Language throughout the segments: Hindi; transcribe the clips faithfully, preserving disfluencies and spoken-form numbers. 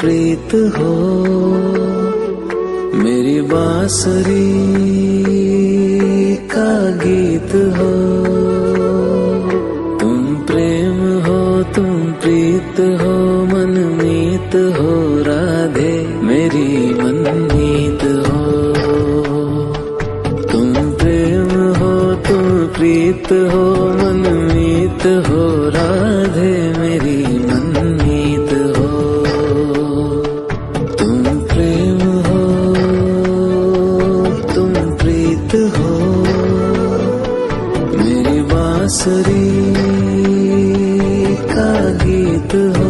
प्रीत हो, मेरी बांसुरी का गीत हो। तुम प्रेम हो, तुम प्रीत हो, मनमीत हो राधे मेरी मनमीत हो। तुम प्रेम हो, तुम प्रीत हो, मनमीत हो राधे मेरी मनमीत हो। तुम प्रेम हो, तुम प्रीत हो, मेरी बांसुरी का गीत हो।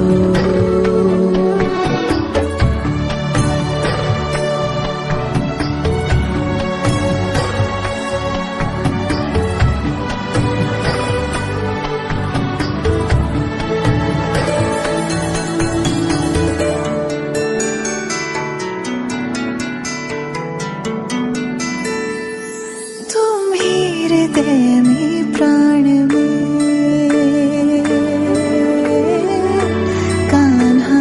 हृदय में प्राण में कान्हा,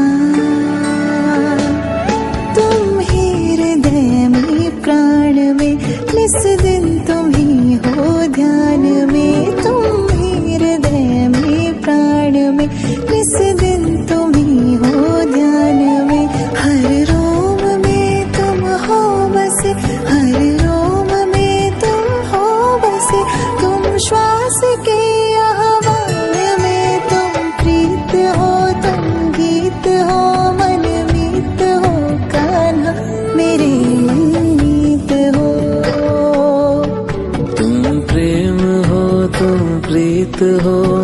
तुम ही हृदय में प्राण में, निस दिन तुम ही हो ध्यान में। तुम ही हृदय में प्राण में, निस दिन तुम ही हो ध्यान में। हर रोम में तुम हो बसे, हर रोम में तुम हो बसे। तुम श्वास के आह्वान में, तुम प्रीत हो, तुम गीत हो, मनमीत हो कान्हा मेरे मनमीत हो। तुम प्रेम हो, तुम प्रीत हो,